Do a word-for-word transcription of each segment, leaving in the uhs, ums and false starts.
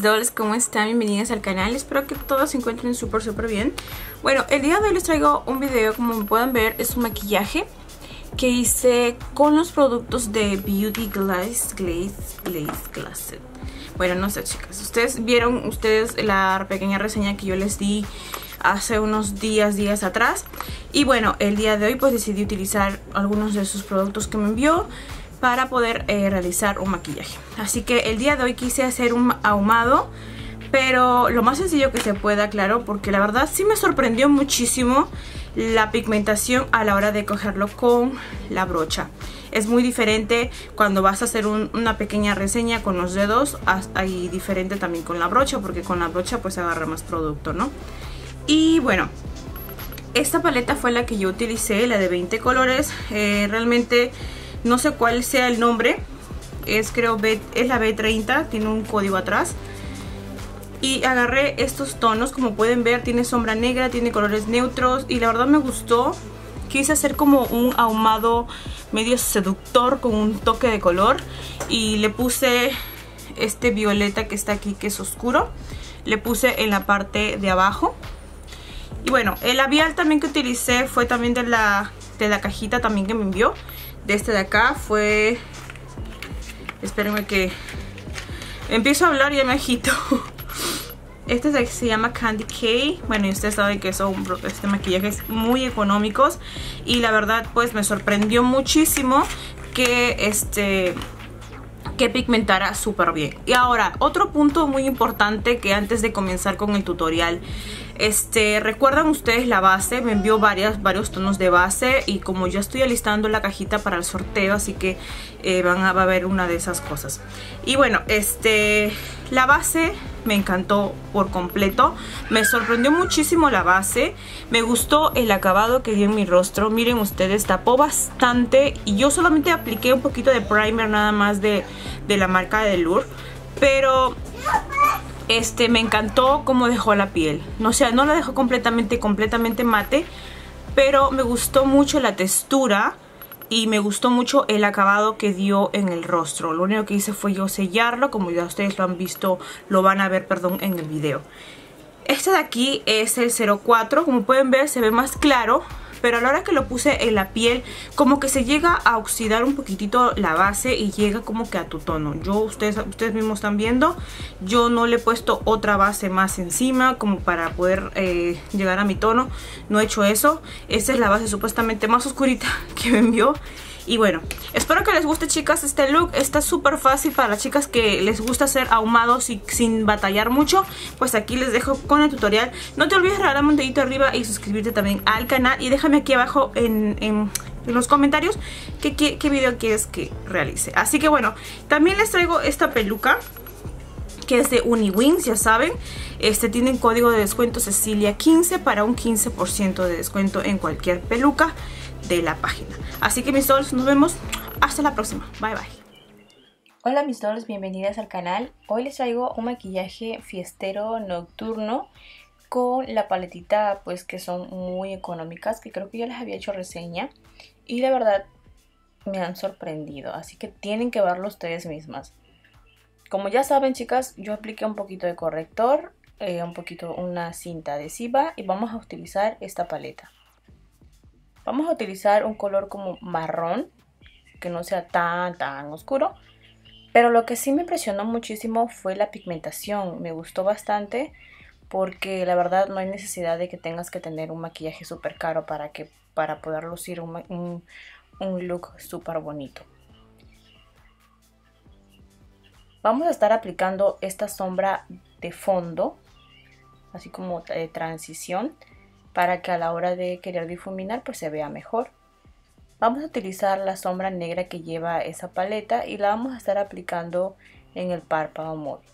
dolls, ¿cómo están? Bienvenidas al canal, espero que todos se encuentren súper súper bien. Bueno, el día de hoy les traigo un video, como pueden ver, es un maquillaje que hice con los productos de Beauty Glaze Glaze Glaze Glaze. Bueno, no sé, chicas, ustedes vieron ustedes la pequeña reseña que yo les di hace unos días, días atrás. Y bueno, el día de hoy pues decidí utilizar algunos de esos productos que me envió para poder eh, realizar un maquillaje. Así que el día de hoy quise hacer un ahumado, pero lo más sencillo que se pueda, claro, porque la verdad sí me sorprendió muchísimo la pigmentación a la hora de cogerlo con la brocha. Es muy diferente cuando vas a hacer un, una pequeña reseña con los dedos, y diferente también con la brocha, porque con la brocha pues agarra más producto, ¿no? Y bueno, esta paleta fue la que yo utilicé, la de veinte colores. Eh, realmente no sé cuál sea el nombre, es creo B, es la B treinta, tiene un código atrás. Y agarré estos tonos, como pueden ver, tiene sombra negra, tiene colores neutros y la verdad me gustó. Quise hacer como un ahumado medio seductor con un toque de color y le puse este violeta que está aquí, que es oscuro. Le puse en la parte de abajo. Y bueno, el labial también que utilicé fue también de la, de la cajita también que me envió. De este de acá fue... Espérenme que... Empiezo a hablar y ya me agito. Este de aquí se llama Candy K. Bueno, y ustedes saben que son este maquillajes muy económicos. Y la verdad pues me sorprendió muchísimo que este... que pigmentara súper bien. Y ahora, otro punto muy importante que antes de comenzar con el tutorial, este, recuerdan ustedes la base, me envió varias, varios tonos de base y como ya estoy alistando la cajita para el sorteo, así que eh, van a, va a ver una de esas cosas. Y bueno, este, la base me encantó por completo, me sorprendió muchísimo la base, me gustó el acabado que dio en mi rostro. Miren ustedes, tapó bastante y yo solamente apliqué un poquito de primer nada más de, de la marca de Lure, pero este me encantó cómo dejó la piel. No, o sea, no la dejó completamente, completamente mate, pero me gustó mucho la textura y me gustó mucho el acabado que dio en el rostro. Lo único que hice fue yo sellarlo, como ya ustedes lo han visto, lo van a ver, perdón, en el video. Este de aquí es el cero cuatro, como pueden ver se ve más claro, pero a la hora que lo puse en la piel como que se llega a oxidar un poquitito la base y llega como que a tu tono. Yo, ustedes, ustedes mismos están viendo, yo no le he puesto otra base más encima como para poder eh, llegar a mi tono. No he hecho eso. Esta es la base supuestamente más oscurita que me envió. Y bueno, espero que les guste, chicas, este look. Está súper fácil para las chicas que les gusta hacer ahumados y sin batallar mucho. Pues aquí les dejo con el tutorial. No te olvides de regalarme un dedito arriba y suscribirte también al canal. Y déjame aquí abajo en, en, en los comentarios qué, qué, qué video quieres que realice. Así que bueno, también les traigo esta peluca que es de Uniwings, ya saben. Este tiene un código de descuento Cecilia quince para un quince por ciento de descuento en cualquier peluca de la página. Así que mis dolls, nos vemos hasta la próxima. Bye bye. Hola mis dolls, bienvenidas al canal. Hoy les traigo un maquillaje fiestero nocturno con la paletita, pues que son muy económicas, que creo que ya les había hecho reseña y la verdad me han sorprendido, así que tienen que verlo ustedes mismas. Como ya saben, chicas, yo apliqué un poquito de corrector, eh, un poquito una cinta adhesiva y vamos a utilizar esta paleta. Vamos a utilizar un color como marrón, que no sea tan tan oscuro. Pero lo que sí me impresionó muchísimo fue la pigmentación. Me gustó bastante porque la verdad no hay necesidad de que tengas que tener un maquillaje súper caro para, que, para poder lucir un, un, un look súper bonito. Vamos a estar aplicando esta sombra de fondo, así como de transición, para que a la hora de querer difuminar pues se vea mejor. Vamos a utilizar la sombra negra que lleva esa paleta y la vamos a estar aplicando en el párpado móvil.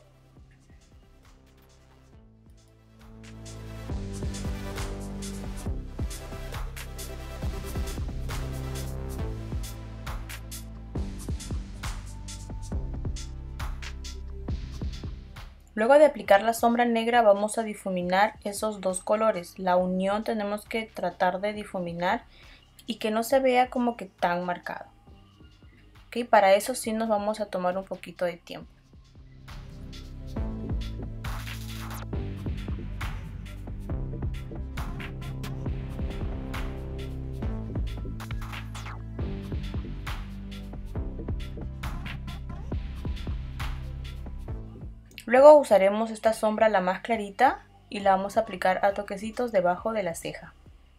Luego de aplicar la sombra negra vamos a difuminar esos dos colores. La unión tenemos que tratar de difuminar y que no se vea como que tan marcado. ¿Okay? Para eso sí nos vamos a tomar un poquito de tiempo. Luego usaremos esta sombra, la más clarita, y la vamos a aplicar a toquecitos debajo de la ceja.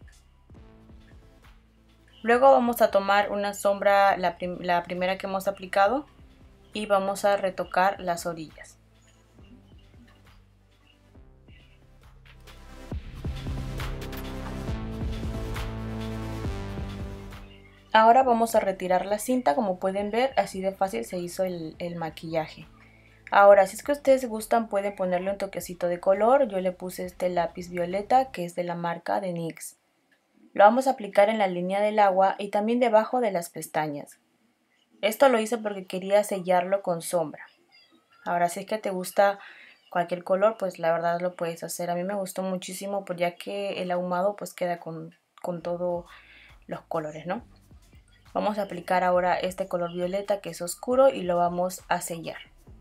Luego vamos a tomar una sombra, la, prim la primera que hemos aplicado, y vamos a retocar las orillas. Ahora vamos a retirar la cinta. Como pueden ver, así de fácil se hizo el, el maquillaje. Ahora, si es que ustedes gustan, pueden ponerle un toquecito de color. Yo le puse este lápiz violeta, que es de la marca de NYX. Lo vamos a aplicar en la línea del agua y también debajo de las pestañas. Esto lo hice porque quería sellarlo con sombra. Ahora, si es que te gusta cualquier color, pues la verdad lo puedes hacer. A mí me gustó muchísimo, pues ya que el ahumado pues queda con, con todos los colores, ¿no? Vamos a aplicar ahora este color violeta, que es oscuro, y lo vamos a sellar.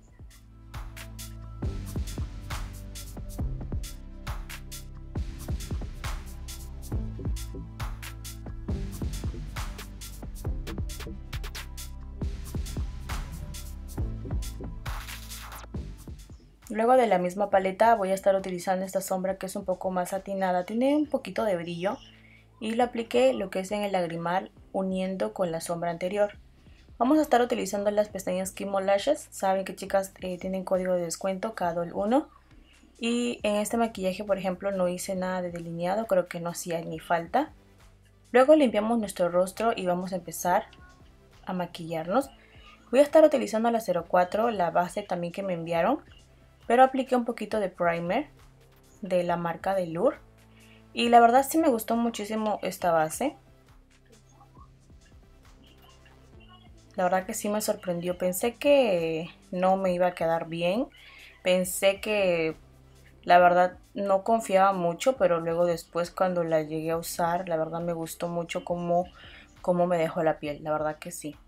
Luego de la misma paleta voy a estar utilizando esta sombra, que es un poco más satinada, tiene un poquito de brillo, y lo apliqué lo que es en el lagrimal, uniendo con la sombra anterior. Vamos a estar utilizando las pestañas Kimo Lashes. Saben que, chicas, eh, tienen código de descuento K D O L uno. Y en este maquillaje, por ejemplo, no hice nada de delineado, creo que no hacía ni falta. Luego limpiamos nuestro rostro y vamos a empezar a maquillarnos. Voy a estar utilizando la cero cuatro, la base también que me enviaron, pero apliqué un poquito de primer de la marca de Lure. Y la verdad sí me gustó muchísimo esta base. La verdad que sí me sorprendió. Pensé que no me iba a quedar bien. Pensé que la verdad no confiaba mucho, pero luego después cuando la llegué a usar, la verdad me gustó mucho cómo, cómo me dejó la piel. La verdad que sí.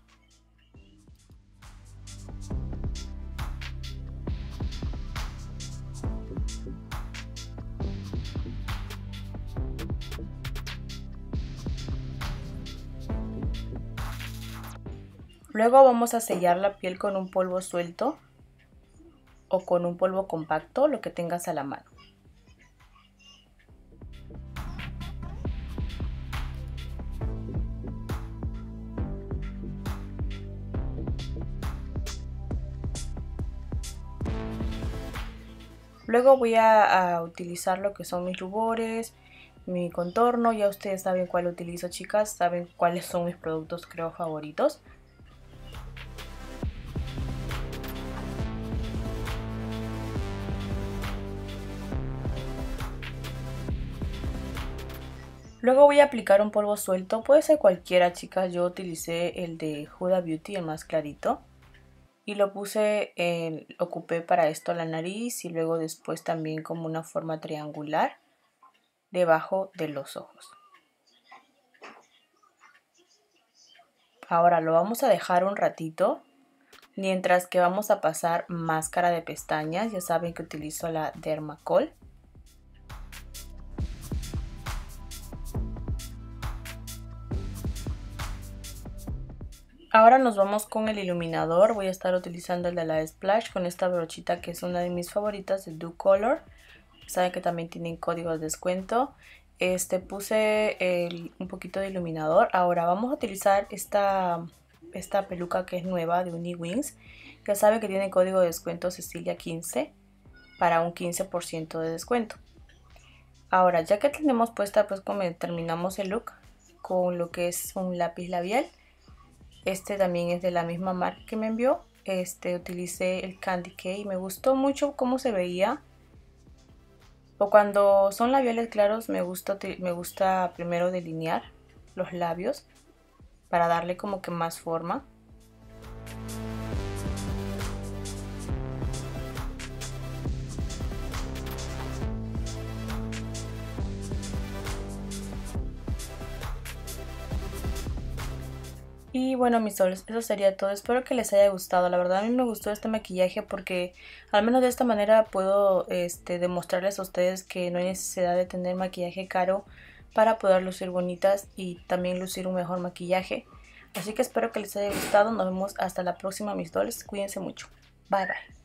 Luego vamos a sellar la piel con un polvo suelto o con un polvo compacto, lo que tengas a la mano. Luego voy a, a utilizar lo que son mis rubores, mi contorno. Ya ustedes saben cuál utilizo, chicas, saben cuáles son mis productos, creo, favoritos. Luego voy a aplicar un polvo suelto, puede ser cualquiera, chicas. Yo utilicé el de Huda Beauty, el más clarito. Y lo puse, eh, ocupé para esto la nariz y luego después también como una forma triangular debajo de los ojos. Ahora lo vamos a dejar un ratito, mientras que vamos a pasar máscara de pestañas. Ya saben que utilizo la Dermacol. Ahora nos vamos con el iluminador. Voy a estar utilizando el de la Splash con esta brochita, que es una de mis favoritas, de Do Color. Saben que también tienen código de descuento. Este puse el, un poquito de iluminador. Ahora vamos a utilizar esta, esta peluca que es nueva de Uniwings. Ya saben que tiene código de descuento Cecilia quince para un quince por ciento de descuento. Ahora, ya que tenemos puesta, pues como terminamos el look con lo que es un lápiz labial. Este también es de la misma marca que me envió. Este utilicé el Candy K y me gustó mucho cómo se veía. O cuando son labiales claros me gusta, me gusta primero delinear los labios para darle como que más forma. Y bueno, mis soles, eso sería todo. Espero que les haya gustado. La verdad a mí me gustó este maquillaje porque al menos de esta manera puedo este, demostrarles a ustedes que no hay necesidad de tener maquillaje caro para poder lucir bonitas y también lucir un mejor maquillaje. Así que espero que les haya gustado. Nos vemos hasta la próxima, mis dolls. Cuídense mucho. Bye bye.